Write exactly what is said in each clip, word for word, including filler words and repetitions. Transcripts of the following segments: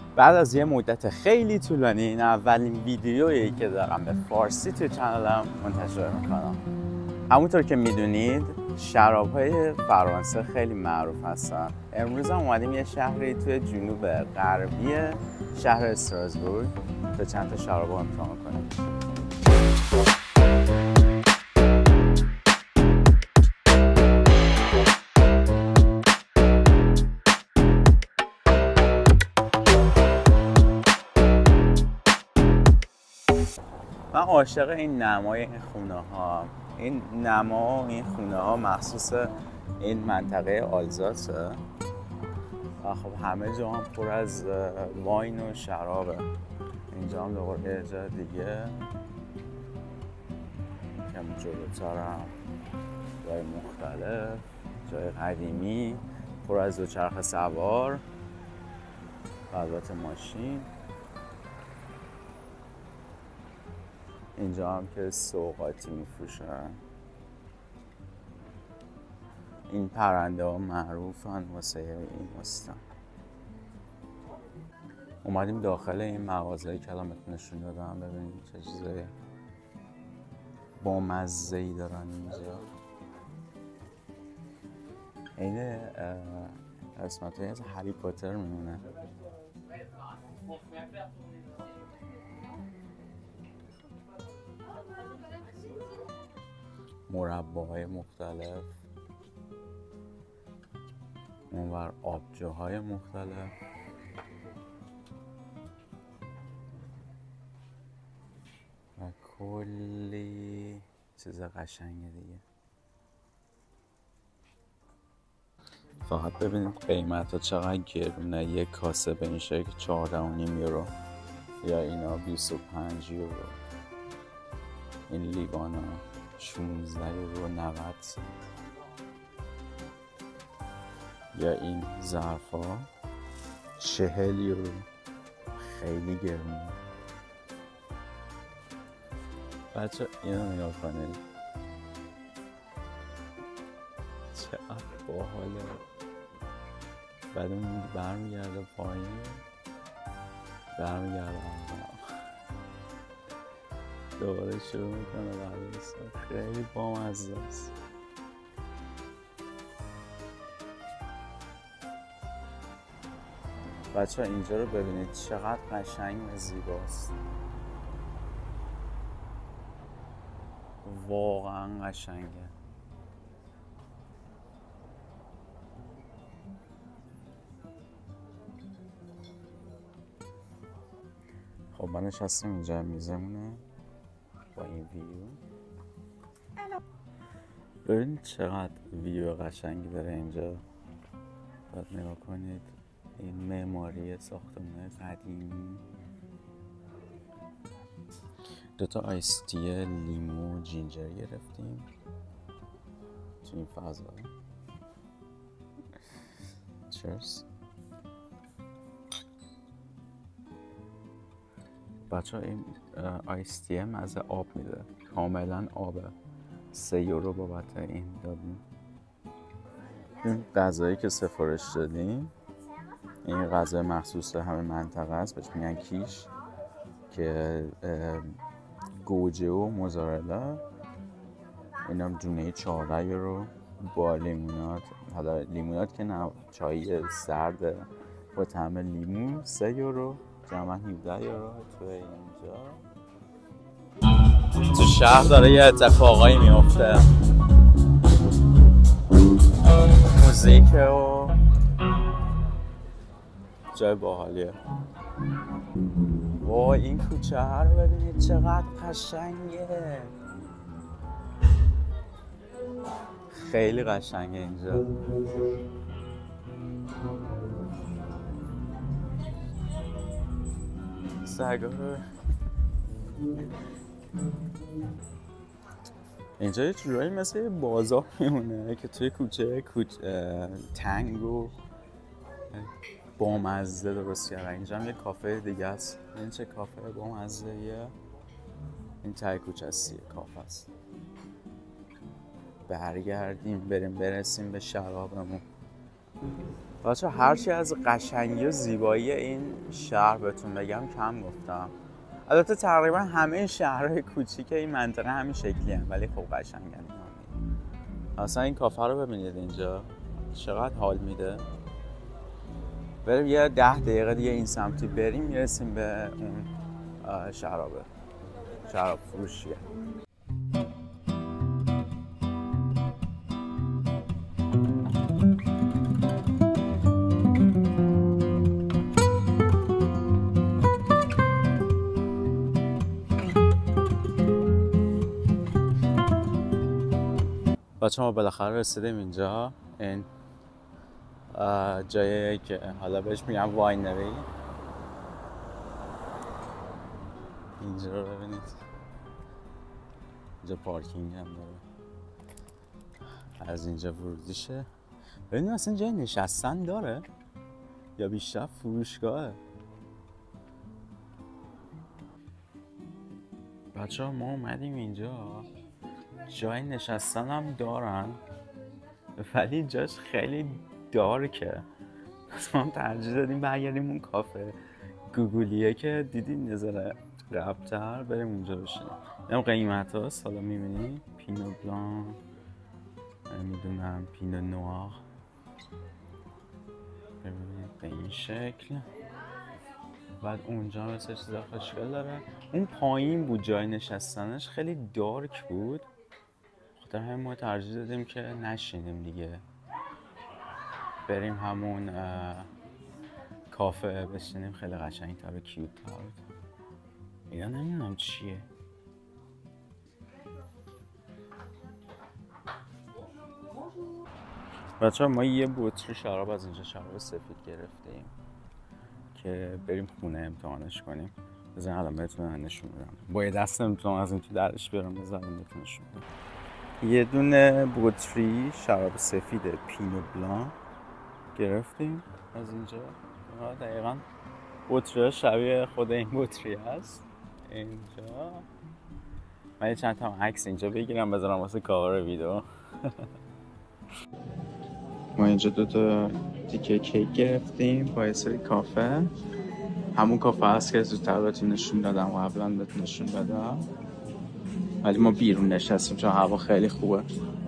بعد از یه مدت خیلی طولانی این اولین ویدیویی که دارم به فارسی توی چنلم منتشر میکنم. همونطور که میدونید شراب‌های فرانسه خیلی معروف هستن. امروز هم اومدیم یه شهری توی جنوب غربی شهر استراسبورگ تا چند تا شراب امتحان کنیم. من عاشق این نمای این خونه ها این نما و این خونه ها مخصوص این منطقه آلزاسه و خب همه جا هم پر از واین و شرابه. اینجا هم دوباره یه جا دیگه کم جلوتر هم جای مختلف، جای قدیمی پر از دوچرخه سوار و البته ماشین. اینجا هم که سوغاتی میفروشن. این پرنده ها معروفن واسه این مستن. اومدیم داخل این مغازه که الان بهتون نشون دادم. ببینید چه چیزای با مزه‌ای دارن اینجا. این قسمت های از هری پاتر میمونه. مرباهای مختلف، اونور آبجوهای مختلف، و کلی چیز قشنگه دیگه. فقط ببینید قیمت ها چقدر گرونه. یک کاسه به این شکل چهارده و نیم یورو، یا اینا بیست و پنج یورو. این لیوان ها شونزده یورو نود سنت، یا این ظرف ها چهل یورو. خیلی گرونه. بچه اینو نگاه کنید چقدر باحاله. بعد اون برمیگرده پایین، برمیگرده دوباره شروع میکنه برگردن. خیلی بامزه است. بچه ها اینجا رو ببینید چقدر قشنگ و زیباست. واقعا قشنگه. خب من نشستم اینجا میزمونه با این ویو. ببینید چقدر ویو قشنگی داره اینجا. باید نگاه کنید این معماری ساختمان قدیمی. دوتا آیستی لیمو و جینجر گرفتیم تو این فضا. چرس. بچه ها این آیستی مزه آب میده، کاملا آبه. سه یورو بابت این دادیم. این غذایی که سفارش دادیم این غذای مخصوص همه منطقه است، بهش میگن کیش، که گوجه و موزارلا. این هم دونه چهارده یورو با لیمونات. حالا لیمونات که نه، چای سرد با طعم لیمون سه یورو، جمعا هفده یورو. تو اینجا تو شهر داره یه اتفاقایی میفته. موزیک و جای باحالیه. وای این کوچه ها رو ببینید چقدر قشنگه. خیلی قشنگه اینجا. سگا رو اینجا یه جورایی مثل یه بازار میمونه که توی کوچه کوچه تنگ و بامزه درست کردن. اینجا هم یه کافه دیگه است. این چه کافه بامزه ایه. این تای کوچه است، یه کافه است. برگردیم بریم برسیم به شرابمون. بچه هرچی از قشنگی و زیبایی این شهر بهتون بگم کم گفتم. البته تقریبا همه شهرهای کوچیک این منطقه همین شکلی هم، ولی خب قشنگن. اصلا این کافه رو ببینید اینجا چقدر حال میده. بریم یه ده دقیقه دیگه این سمتی بریم میرسیم به اون شرابه، شراب فروشیه. بچه ما بالاخره رسیدیم اینجا. این جایی که حالا بهش میگم واینری. اینجا رو ببینید، اینجا پارکینگ هم داره، از اینجا ورودیشه. ببینید اصلا جای نشستن داره یا بیشتر فروشگاهه. بچه ها ما اومدیم اینجا، جای نشستن هم دارن ولی جاش خیلی دارکه. پس ما هم ترجیح دادیم برگردیم اون کافه گوگلیه که دیدیم نظره قبل‌تر، بریم اونجا بشینیم. اینم قیمت هاست، حالا میبینی پینو بلان، نمیدونم پینو نوار، ببینید به این شکل. بعد اونجا مثل چیزا خوشگل داره. اون پایین بود جای نشستنش، خیلی دارک بود، خاطر همین ما ترجیح دادیم که نشینیم دیگه، بریم همون کافه بشینیم. خیلی قشنگ‌تر و کیوت‌تر. اینا نمیدونم چیه. بچه ما یه بطری شراب از اینجا، شراب سفید گرفتیم که بریم خونه امتحانش کنیم. بزن الان بهتون نشون بدم. با یه دست امتحان از این تو درش بیارم بزنم بهتون نشون بدم. یه دونه بطری شراب سفید پینو بلان گرفتیم از اینجا. دقیقاً بطری شبیه خود این بطری هست. اینجا من یه چند تا عکس اینجا بگیرم بذارم واسه کاور ویدیو. ما اینجا دو تا تیکه کیک گرفتیم با یه سری کافه. همون کافه هست که زودتر بهتون نشون دادم و قبلا بهتون نشون دادم، ولی ما بیرون نشستیم چون هوا خیلی خوبه.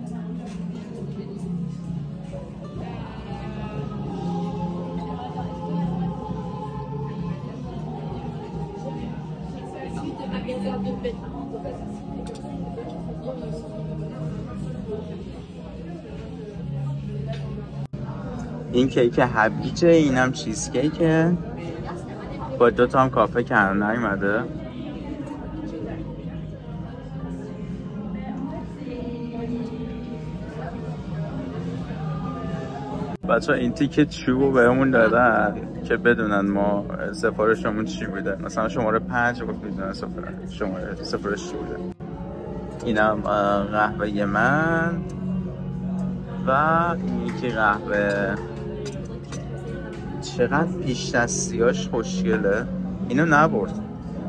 این کیک هویجه، اینم چیز کیکه با دو تا هم کافه کنار نیومده. بچه این تیکت چوبو بهمون دادن که بدونن ما سفارشمون چی بوده. مثلا شماره پنج گفت میدونن شماره سفارش چی بوده. اینم قهوه من و این یکی قهوه. چقدر پیش دستیاش خوشگله. اینو نبرد.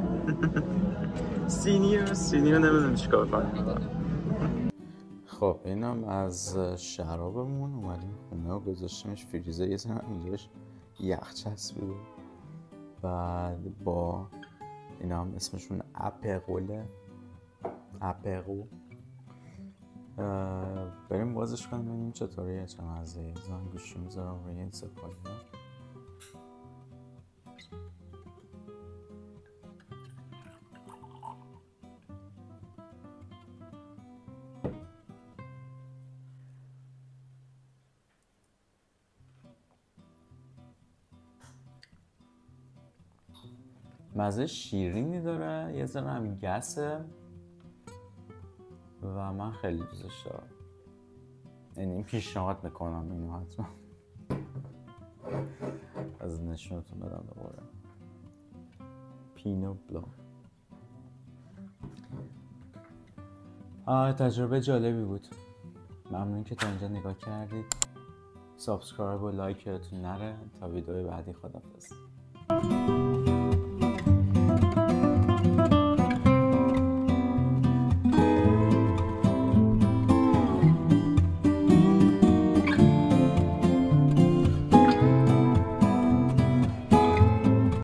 سینی سینی رو نمیدونم چیکار کنیم. خب اینم از شرابمون. اومدیم خونه و گذاشتیمش فریزر. یه سن اینجاش یخ چسبیده. بعد با اینا هم اسمشون اپقوله، اپقو. بریم بازش کنیم ببینیم چطوریه، چه مزه‌ایه. زن گوشی میذارم روی این سپایه. مزه شیرینی داره، یه ذره هم گسه و من خیلی دوستش دارم. یعنی پیشنهاد میکنم اینو حتما. از نشونتون بدم دوباره. پینو بلان. آه تجربه جالبی بود. ممنون که تا اینجا نگاه کردید. سابسکرایب و لایک یادتون نره. تا ویدیو بعدی خداحافظ.